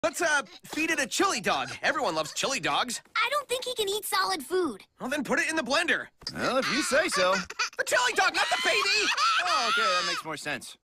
Let's, feed it a chili dog. Everyone loves chili dogs. I don't think he can eat solid food. Well, then put it in the blender. Well, if you say so. The chili dog, not the baby! Oh, okay, that makes more sense.